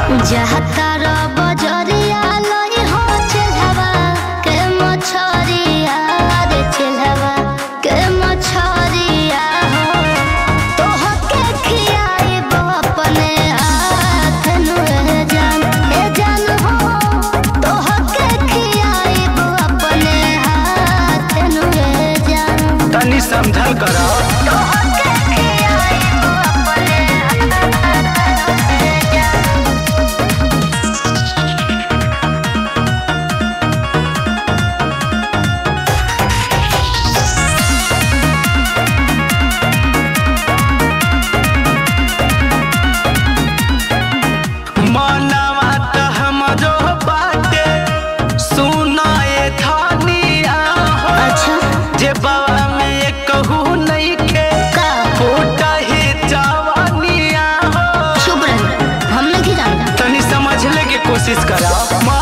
जहता बजरिया लई हो चलवा के मछरिया रे चलवा के मछरिया हो तोहके खियाइब अपने हाथ नुए जान ए जान हो तोहके खियाइब अपने हाथ नुए जान तनी समझल करा कोशिश करा।